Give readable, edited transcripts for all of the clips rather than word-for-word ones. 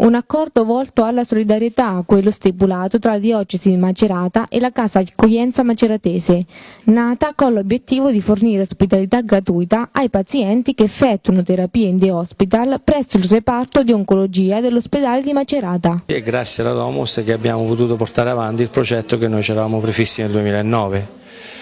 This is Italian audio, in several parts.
Un accordo volto alla solidarietà, quello stipulato tra la diocesi di Macerata e la casa accoglienza maceratese, nata con l'obiettivo di fornire ospitalità gratuita ai pazienti che effettuano terapie in day hospital presso il reparto di oncologia dell'ospedale di Macerata. È grazie alla Domus che abbiamo potuto portare avanti il progetto che noi ci eravamo prefissi nel 2009.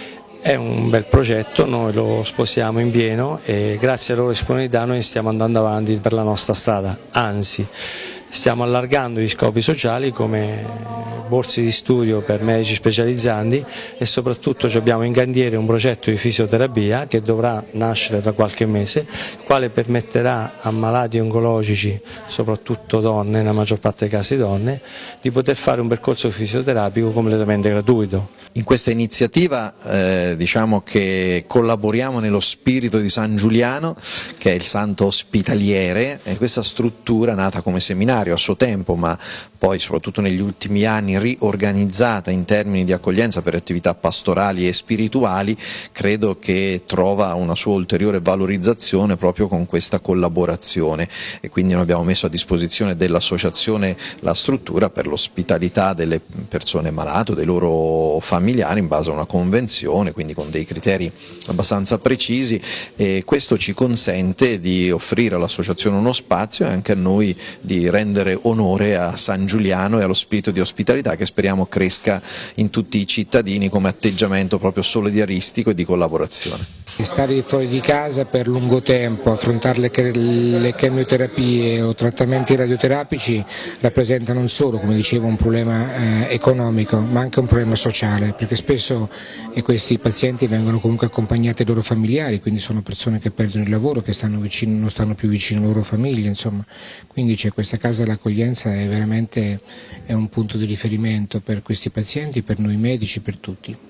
È un bel progetto, noi lo sposiamo in pieno e grazie alla loro disponibilità noi stiamo andando avanti per la nostra strada, anzi stiamo allargando gli scopi sociali come borse di studio per medici specializzanti e soprattutto abbiamo in cantiere un progetto di fisioterapia che dovrà nascere tra qualche mese, il quale permetterà a malati oncologici, soprattutto donne, nella maggior parte dei casi donne, di poter fare un percorso fisioterapico completamente gratuito. In questa iniziativa diciamo che collaboriamo nello spirito di San Giuliano, che è il santo ospitaliere, e questa struttura nata come seminario a suo tempo, ma poi soprattutto negli ultimi anni riorganizzata in termini di accoglienza per attività pastorali e spirituali, credo che trova una sua ulteriore valorizzazione proprio con questa collaborazione, e quindi noi abbiamo messo a disposizione dell'associazione la struttura per l'ospitalità delle persone malate o dei loro familiari in base a una convenzione, quindi con dei criteri abbastanza precisi, e questo ci consente di offrire all'associazione uno spazio e anche a noi di rendere onore a San Giuliano e allo spirito di ospitalità che speriamo cresca in tutti i cittadini come atteggiamento proprio solidaristico e di collaborazione. Stare fuori di casa per lungo tempo, affrontare le chemioterapie o trattamenti radioterapici rappresenta non solo, come dicevo, un problema economico, ma anche un problema sociale, perché spesso questi pazienti vengono comunque accompagnati dai loro familiari, quindi sono persone che perdono il lavoro, che non stanno più vicino alle loro famiglie, insomma. Quindi questa casa dell'accoglienza è veramente un punto di riferimento per questi pazienti, per noi medici, per tutti.